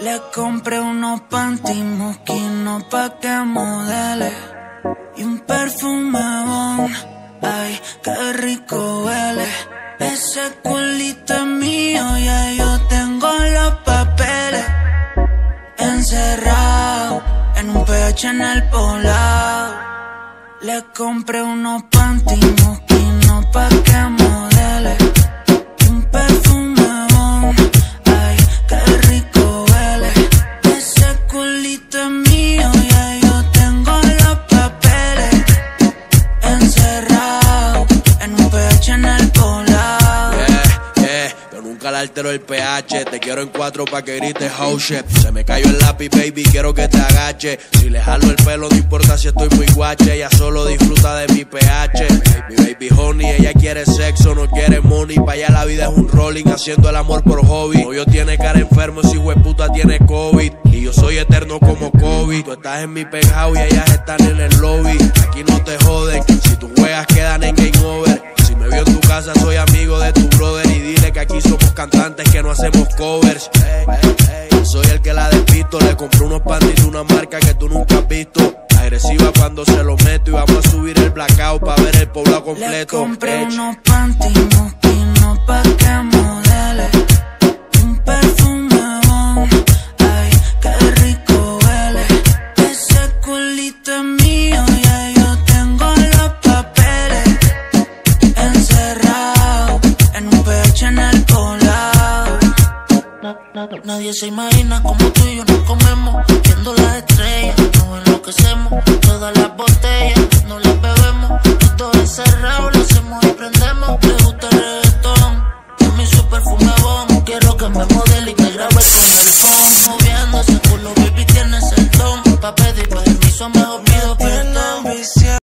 Le compré unos panty mosquinos pa' que modele y un perfume bon, ay, qué rico huele. Ese culito es mío, ya yo tengo los papeles. Encerrado en un PH en el poblado. Le compré unos panty mosquinos pa' que modele y un perfume bon, ay, qué rico huele. Ese culito es mío, ya yo tengo los papeles. Encerrado en un PH en el poblado. Yo nunca le altero el pH. Te quiero en 4 pa' que grites oh shit. Se me cayó el lápiz, baby, quiero que te agache. Si le jalo el pelo, no importa si estoy muy guache. Ella solo disfruta de mi pH. Mi baby honey, ella quiere sexo, no quiere money. Pa' allá la vida es un rolling, haciendo el amor por hobby. Novio tiene cara enfermo, ese hueputa tiene COVID. Y yo soy eterno como COVID. Tú estás en mi penthouse y ellas están en el lobby. Aquí no te joden, si tus juegas quedan en game over. Si me vio en tu casa, soy amigo de tu brother. Y dile que aquí somos cantantes, que no hacemos covers. Soy el que la despisto. Le compré unos panties de una marca que tú nunca has visto. Agresiva cuando se lo meto. Y vamos a subir el blackout pa' ver el poblado completo. Le compré unos panties mosquinos pa' que modele y un perfume bon, ay, qué rico huele. Ese culito es mío, ya yo tengo los papeles. Encerrado en un PH en el poblado. Nadie se imagina como tú y yo nos comemos, viendo las estrellas, nos enloquecemos. Todas las botellas no las bebemos, todo encerrado lo hacemos y prendemos. Te gusta el reggaetón, es mi super perfume bon. Quiero que me modele y que grabe con el phone. Moviendo ese culo, baby, tienes el don pa' pedir permiso, mejor pido perdón.